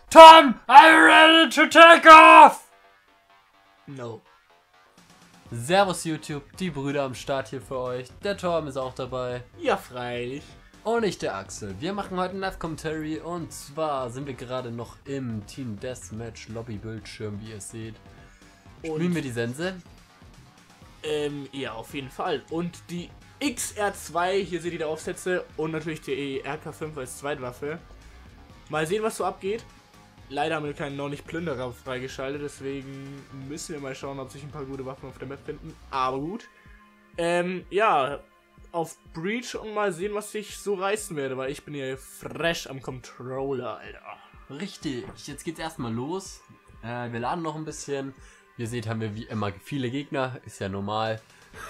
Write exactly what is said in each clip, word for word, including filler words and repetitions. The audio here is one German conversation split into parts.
Tom, I'm ready to take off! No. Servus YouTube, die Brüder am Start hier für euch. Der Tom ist auch dabei. Ja, freilich. Und ich, der Axel. Wir machen heute ein Live-Commentary und zwar sind wir gerade noch im Team Deathmatch Lobby-Bildschirm, wie ihr seht. Spielen Und, wir die Sense? Ähm, ja, auf jeden Fall. Und die X R zwei, hier seht ihr die Aufsätze und natürlich die R K fünf als Zweitwaffe. Mal sehen, was so abgeht. Leider haben wir keinen noch nicht Plünderer freigeschaltet, deswegen müssen wir mal schauen, ob sich ein paar gute Waffen auf der Map finden. Aber gut. Ähm, ja, auf Breach und mal sehen, was ich so reißen werde, weil ich bin hier fresh am Controller, Alter. Richtig, jetzt geht's erstmal los. Äh, wir laden noch ein bisschen. Wie ihr seht, haben wir wie immer viele Gegner, ist ja normal.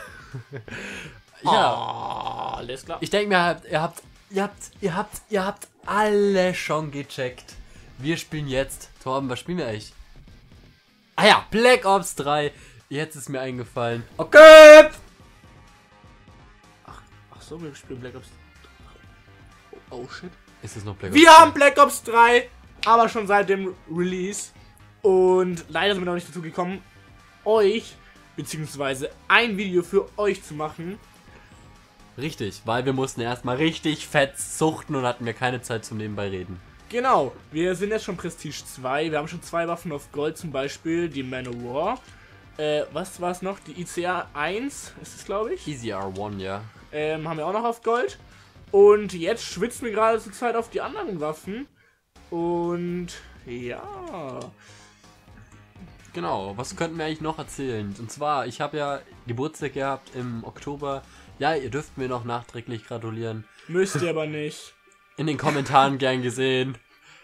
Ja, oh, alles klar. Ich denke mir, ihr habt, ihr habt, ihr habt, ihr habt alle schon gecheckt. Wir spielen jetzt. Torben, was spielen wir eigentlich? Ah ja, Black Ops drei. Jetzt ist mir eingefallen. Okay! Ach, ach so, wir spielen Black Ops. Oh, oh shit. Ist es noch Black Ops Wir drei? haben Black Ops drei, aber schon seit dem Release. Und leider sind wir noch nicht dazu gekommen, euch, beziehungsweise ein Video für euch zu machen. Richtig, weil wir mussten erstmal richtig fett suchten und hatten wir keine Zeit zum Nebenbei reden. Genau, wir sind jetzt schon Prestige zwei. Wir haben schon zwei Waffen auf Gold, zum Beispiel die Manowar. Äh, was war es noch? Die I C R eins ist es, glaube ich. Easy R eins, ja. Ähm, haben wir auch noch auf Gold. Und jetzt schwitzen wir gerade zur Zeit auf die anderen Waffen. Und ja. Genau, was könnten wir eigentlich noch erzählen? Und zwar, ich habe ja Geburtstag gehabt im Oktober. Ja, ihr dürft mir noch nachträglich gratulieren. Müsst ihr aber nicht. In den Kommentaren gern gesehen.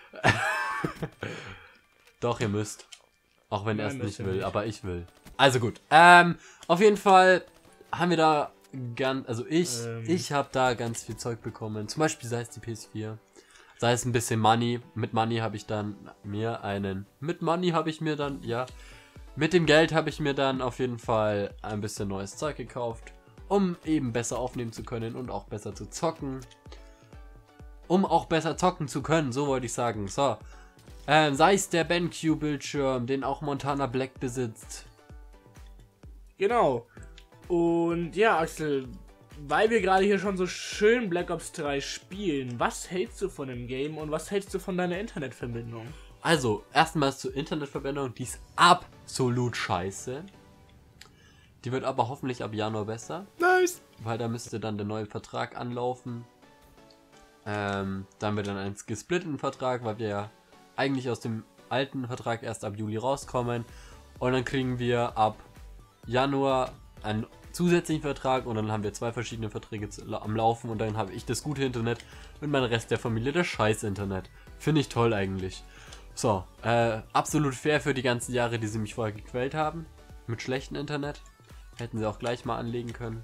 Doch, ihr müsst. Auch wenn er es Nein, nicht müsst ihr will, nicht. aber ich will. Also gut. Ähm, auf jeden Fall haben wir da ganz, also ich, Ähm. ich habe da ganz viel Zeug bekommen. Zum Beispiel sei es die P S vier. Sei es ein bisschen Money. Mit Money habe ich dann mir einen, mit Money habe ich mir dann, ja, mit dem Geld habe ich mir dann auf jeden Fall ein bisschen neues Zeug gekauft, um eben besser aufnehmen zu können und auch besser zu zocken. Um auch besser zocken zu können, so wollte ich sagen. So, ähm, sei es der BenQ-Bildschirm, den auch Montana Black besitzt. Genau. Und ja, Axel, weil wir gerade hier schon so schön Black Ops drei spielen, was hältst du von dem Game und was hältst du von deiner Internetverbindung? Also, erstmals zur Internetverbindung, die ist absolut scheiße. Die wird aber hoffentlich ab Januar besser, Nice. weil da müsste dann der neue Vertrag anlaufen. Ähm, da haben wir dann einen gesplitteten Vertrag, weil wir ja eigentlich aus dem alten Vertrag erst ab Juli rauskommen. Und dann kriegen wir ab Januar einen zusätzlichen Vertrag und dann haben wir zwei verschiedene Verträge zu, am Laufen und dann habe ich das gute Internet und mein Rest der Familie das scheiß Internet. Finde ich toll eigentlich. So, äh, absolut fair für die ganzen Jahre, die sie mich vorher gequält haben. Mit schlechtem Internet. Hätten sie auch gleich mal anlegen können.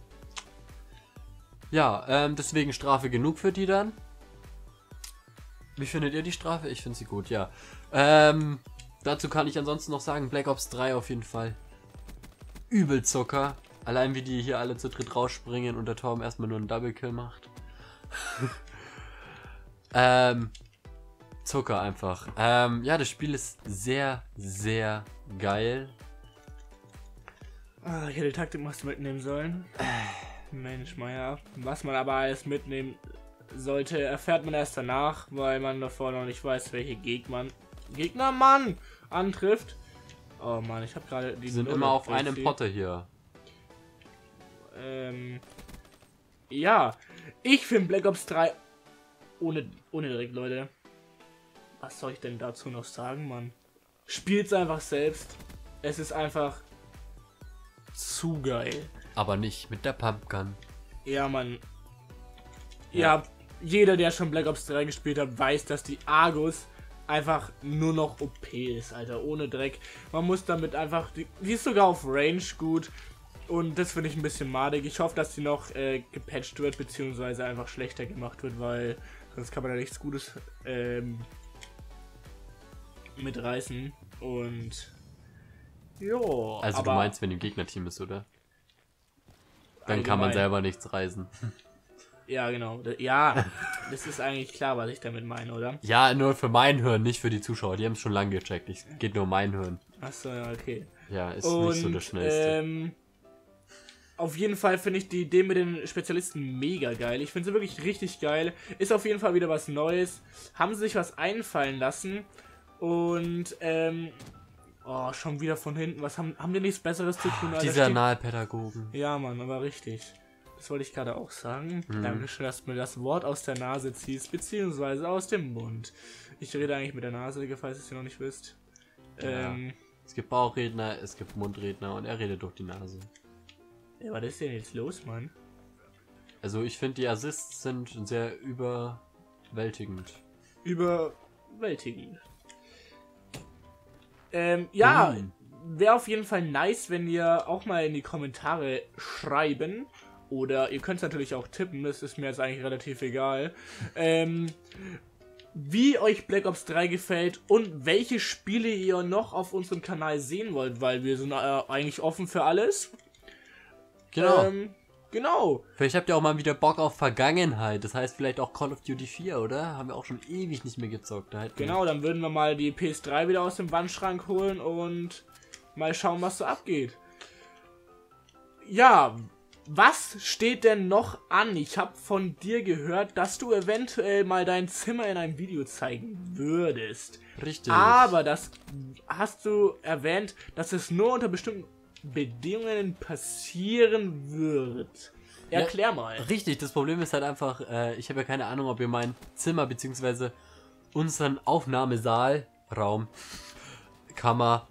Ja, ähm, deswegen Strafe genug für die dann. Wie findet ihr die Strafe? Ich finde sie gut, ja. Ähm, dazu kann ich ansonsten noch sagen, Black Ops drei auf jeden Fall. Übel Zucker. Allein wie die hier alle zu dritt rausspringen und der Torben erstmal nur einen Double Kill macht. ähm, Zucker einfach. Ähm, ja, das Spiel ist sehr, sehr geil. Ah, ich hätte die Taktik mal mitnehmen sollen. Mensch, Meier. Was man aber alles mitnehmen sollte, erfährt man erst danach, weil man davor noch nicht weiß, welche Gegner, Gegner man antrifft. Oh Mann, ich habe gerade die Die sind immer auf einem Potte hier. Ähm, ja, ich finde Black Ops drei ohne, ohne direkt, Leute. Was soll ich denn dazu noch sagen, Mann? Spielt's einfach selbst. Es ist einfach zu geil. Aber nicht mit der Pumpgun. Ja, Mann. Ja. Ja, jeder, der schon Black Ops drei gespielt hat, weiß, dass die Argus einfach nur noch O P ist, Alter. Ohne Dreck. Man muss damit einfach... Die, die ist sogar auf Range gut. Und das finde ich ein bisschen madig. Ich hoffe, dass die noch äh, gepatcht wird, beziehungsweise einfach schlechter gemacht wird, weil sonst kann man da nichts Gutes ähm, mitreißen. Und... Jo, Also aber du meinst, wenn im Gegnerteam ist, oder? Dann kann man allgemein. selber nichts reisen. Ja, genau. Ja, das ist eigentlich klar, was ich damit meine, oder? Ja, nur für mein Hirn, nicht für die Zuschauer. Die haben es schon lange gecheckt. Es geht nur um mein Hirn. Achso, ja, okay. Ja, ist Und, nicht so das Schnellste. Ähm, auf jeden Fall finde ich die Idee mit den Spezialisten mega geil. Ich finde sie wirklich richtig geil. Ist auf jeden Fall wieder was Neues. Haben sie sich was einfallen lassen. Und, ähm, oh, schon wieder von hinten. Was haben, haben die nichts Besseres zu tun? Alter? Diese Steht- Analpädagogen. Ja, Mann, aber richtig. Das wollte ich gerade auch sagen. Mhm. Dankeschön, dass du mir das Wort aus der Nase ziehst, beziehungsweise aus dem Mund. Ich rede eigentlich mit der Nase, falls ihr es noch nicht wisst. Ja. Ähm, Es gibt Bauchredner, es gibt Mundredner und er redet durch die Nase. ja, was ist denn jetzt los, Mann? Also ich finde, die Assists sind sehr überwältigend. Überwältigend. Ähm, ja, Mhm. wäre auf jeden Fall nice, wenn ihr auch mal in die Kommentare schreiben. Oder ihr könnt es natürlich auch tippen, das ist mir jetzt eigentlich relativ egal. Ähm, wie euch Black Ops drei gefällt und welche Spiele ihr noch auf unserem Kanal sehen wollt, weil wir sind äh, eigentlich offen für alles. Genau. Ähm, genau. Vielleicht habt ihr auch mal wieder Bock auf Vergangenheit. Das heißt vielleicht auch Call of Duty vier, oder? Haben wir auch schon ewig nicht mehr gezockt. Da hätten wir- Genau, dann würden wir mal die P S drei wieder aus dem Wandschrank holen und mal schauen, was so abgeht. Ja, was steht denn noch an? Ich habe von dir gehört, dass du eventuell mal dein Zimmer in einem Video zeigen würdest. Richtig. Aber das hast du erwähnt, dass es nur unter bestimmten Bedingungen passieren wird. Ja. Erklär mal. Richtig, das Problem ist halt einfach, äh, ich habe ja keine Ahnung, ob ihr mein Zimmer bzw. unseren Aufnahmesaal, Raum, Kammer,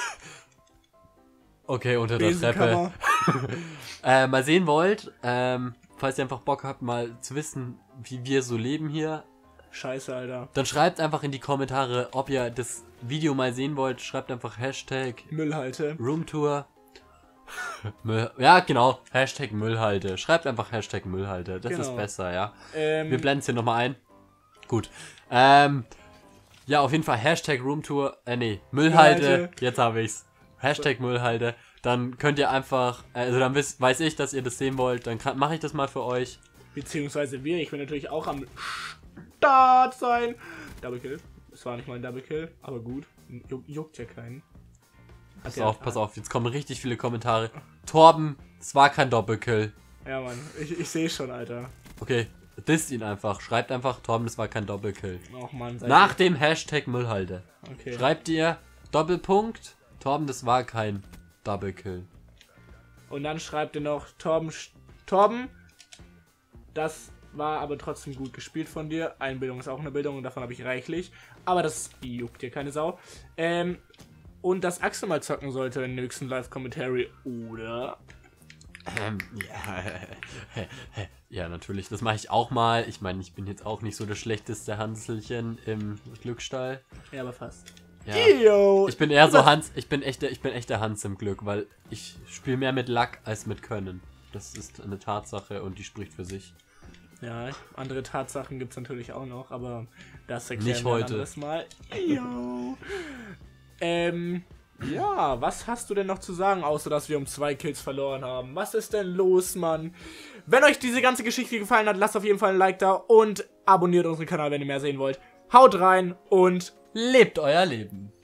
okay, unter der Treppe, äh, mal sehen wollt. Ähm, falls ihr einfach Bock habt, mal zu wissen, wie wir so leben hier, Scheiße, Alter. dann schreibt einfach in die Kommentare, ob ihr das Video mal sehen wollt. Schreibt einfach Hashtag Müllhalte. Roomtour. Müll, ja, genau. Hashtag Müllhalde. Schreibt einfach Hashtag Müllhalde. Das Genau. ist besser, ja. Ähm, Wir blenden es hier nochmal ein. Gut. Ähm, ja, auf jeden Fall Hashtag Roomtour. Äh, nee, Müllhalde. Müllhalde. Jetzt habe ich's. Hashtag Müllhalde. Dann könnt ihr einfach, also dann wisst, weiß ich, dass ihr das sehen wollt. Dann mache ich das mal für euch. Beziehungsweise wir. Ich will natürlich auch am Start sein. Double Kill. Es war nicht mal ein Double Kill, aber gut. Juck, juckt ja keinen. Pass Ja. auf, pass auf. Jetzt kommen richtig viele Kommentare. Torben, es war kein Doppelkill. Ja, Mann. Ich, ich sehe schon, Alter. Okay, disst ihn einfach. Schreibt einfach, Torben, es war kein Doppelkill. Och, Mann. seid Nach dem Hashtag Müllhalde. ihr- Okay. Schreibt ihr Doppelpunkt, Torben, das war kein Double Kill. Und dann schreibt ihr noch, Torben, Sch- Torben, das war aber trotzdem gut gespielt von dir. Einbildung ist auch eine Bildung und davon habe ich reichlich. Aber das juckt dir keine Sau. Ähm, und dass Axel mal zocken sollte im nächsten Live-Commentary, oder? Ähm, ja, ja, natürlich. Das mache ich auch mal. Ich meine, ich bin jetzt auch nicht so das schlechteste Hanselchen im Glücksstall. Ja, aber fast. Ja. Yo. Ich bin eher so Hans, ich bin echter, ich bin echter Hans im Glück, weil ich spiele mehr mit Lack als mit Können. Das ist eine Tatsache und die spricht für sich. Ja, andere Tatsachen gibt es natürlich auch noch, aber das erklären Nicht wir ein heute. anderes Mal. Yo. ähm, ja, was hast du denn noch zu sagen, außer dass wir um zwei Kills verloren haben? Was ist denn los, Mann? Wenn euch diese ganze Geschichte gefallen hat, lasst auf jeden Fall ein Like da und abonniert unseren Kanal, wenn ihr mehr sehen wollt. Haut rein und Lebt euer Leben.